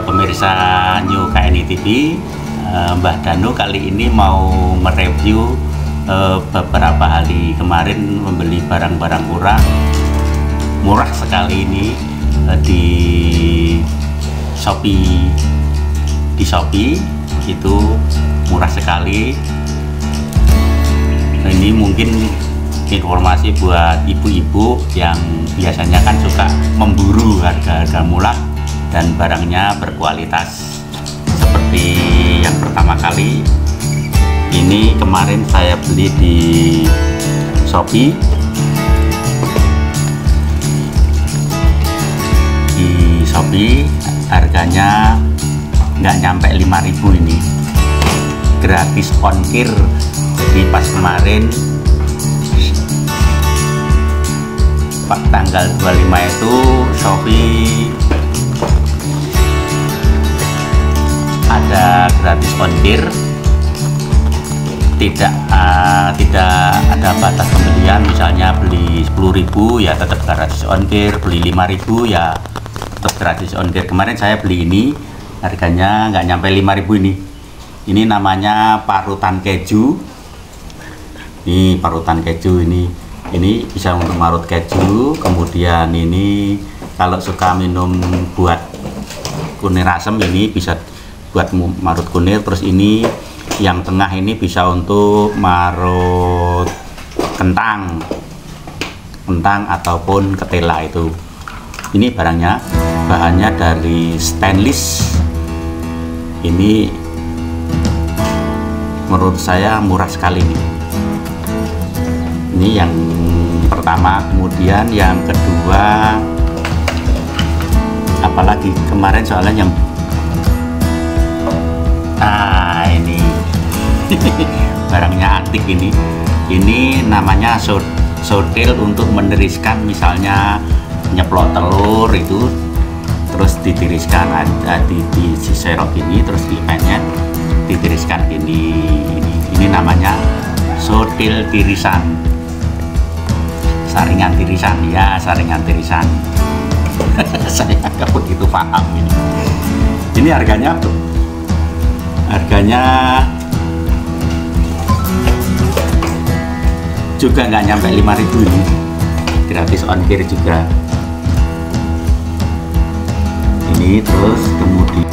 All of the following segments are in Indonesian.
pemirsa New KNI TV, Mbah Danu kali ini mau mereview beberapa hari kemarin membeli barang-barang murah sekali ini di Shopee. Di Shopee itu murah sekali. Ini mungkin informasi buat ibu-ibu yang biasanya kan suka memburu harga-harga murah dan barangnya berkualitas. Seperti yang pertama kali ini kemarin saya beli di Shopee. Di Shopee harganya nggak nyampe 5.000 ini, gratis ongkir. Jadi pas kemarin tanggal 25 itu Shopee ada gratis ongkir, tidak ada batas pembelian. Misalnya beli 10.000 ya tetap gratis ongkir, beli 5.000 ya tetap gratis ongkir. Kemarin saya beli ini harganya nggak nyampe 5.000 ini. Ini namanya parutan keju. Ini parutan keju ini bisa untuk marut keju. Kemudian ini kalau suka minum buat kunir asam ini bisa buat marut kunir. Terus ini yang tengah ini bisa untuk marut kentang ataupun ketela itu. Ini barangnya, bahannya dari stainless. Ini menurut saya murah sekali nih. Ini yang pertama. Kemudian yang kedua, apalagi kemarin soalnya yang ini barangnya antik ini namanya sodel untuk meniriskan, misalnya nyeplok telur itu terus ditiriskan, ada di serok ini terus dipenyet ditiriskan ini namanya sodel tirisan, saringan tirisan ya, saringan tirisan. Saya nggak begitu paham ini harganya juga nggak nyampe 5.000 ini, gratis ongkir juga ini. Terus kemudian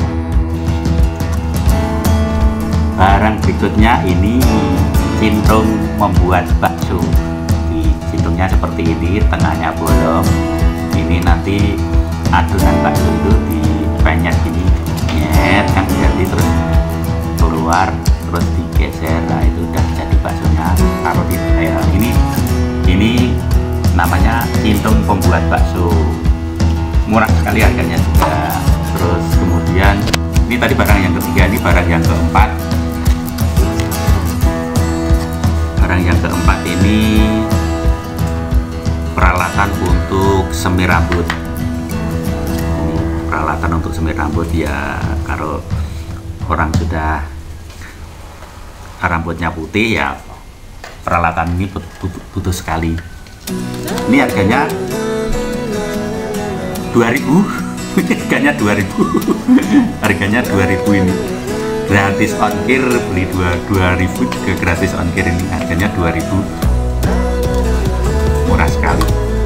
barang berikutnya ini cintung membuat bakso. Di cintungnya seperti ini, tengahnya bolong. Ini nanti adonan bakso itu dipenyet gini, nyet kan, jadi terus keluar, terus digeser. Nah itu udah jadi baksonya. Taruh di ini namanya cintung pembuat bakso, murah sekali harganya juga. Terus kemudian ini tadi barang yang ketiga, ini barang yang keempat. Barang yang keempat ini peralatan untuk semir rambut. Peralatan untuk semir rambut ya, kalau orang sudah rambutnya putih ya peralatan ini butuh sekali. Ini harganya 2.000. Harganya 2.000. Harganya 2.000 ini. Gratis ongkir, beli 2.000 juga gratis ongkir ini. Harganya 2.000. Murah sekali.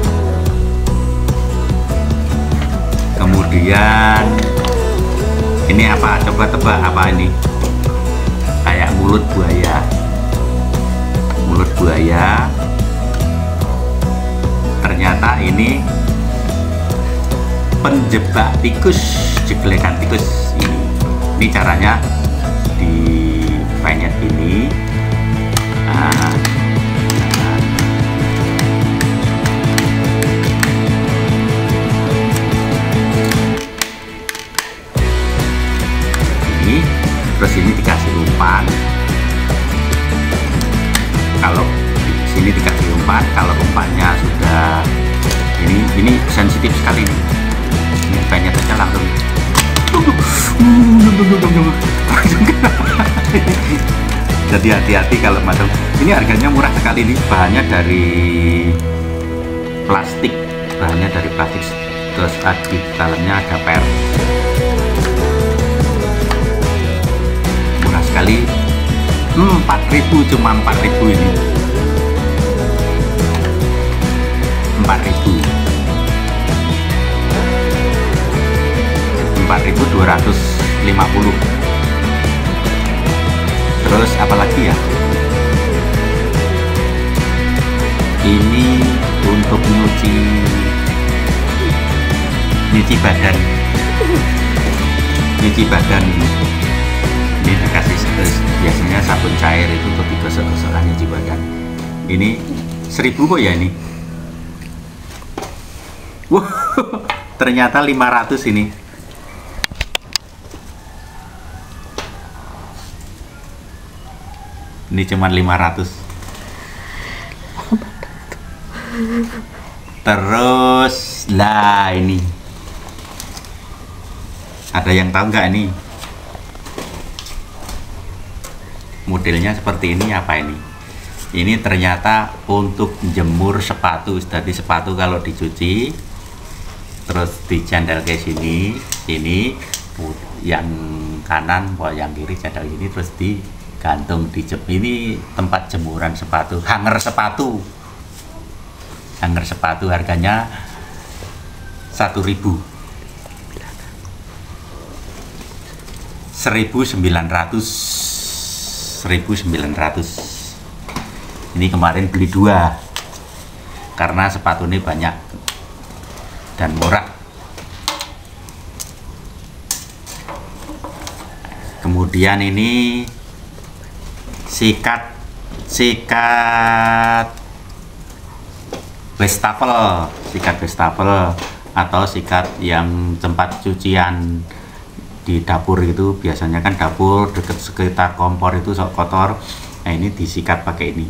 Kemudian ini apa? Coba tebak apa ini? Kayak mulut buaya. Mulut buaya. Ternyata ini penjebak tikus, jeglekan tikus ini. Ini caranya dipenyet ini. Ini terus ini dikasih umpan. Kalau di sini dikasih umpan, kalau umpannya sudah ini sensitif sekali nih. Ini penyet aja langsung. Jadi hati-hati kalau macam ini. Harganya murah sekali nih, bahannya dari plastik, terus di dalamnya ada per. kali 4.000, cuma 4.000 ini. 4.000. 4.250. Terus apalagi ya? Ini untuk nyuci badan. Ini dikasih biasanya sabun cair itu untuk digosok-gosokkan nyuci badan. Ini 1.000 kok ya ini. Wah, ternyata 500 ini. Ini cuma 500. Terus lah ini. Ada yang tahu nggak ini? Modelnya seperti ini apa ini? Ini ternyata untuk jemur sepatu. Jadi sepatu kalau dicuci terus dicandal ke sini, yang kanan, yang kiri candal ini, terus digantung ini tempat jemuran sepatu, hanger sepatu. Hanger sepatu harganya 1.000. 1.900. Ini kemarin beli 2 karena sepatu ini banyak dan murah. Kemudian ini sikat wastafel atau sikat yang tempat cucian di dapur itu. Biasanya kan dapur dekat sekitar kompor itu sok kotor. Nah, ini disikat pakai ini.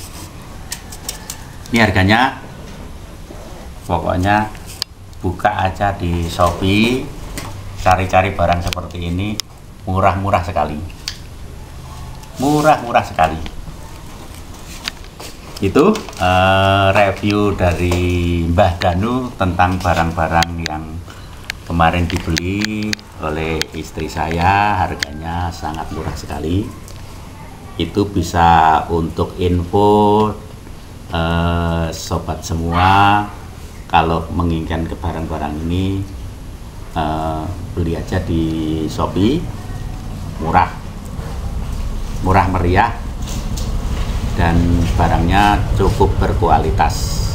Ini harganya pokoknya buka aja di Shopee, cari-cari barang seperti ini, murah-murah sekali. Murah-murah sekali. Itu review dari Mbah Danu tentang barang-barang yang kemarin dibeli oleh istri saya, harganya sangat murah sekali. Itu bisa untuk info sobat semua, kalau menginginkan ke barang-barang ini beli aja di Shopee, murah meriah dan barangnya cukup berkualitas.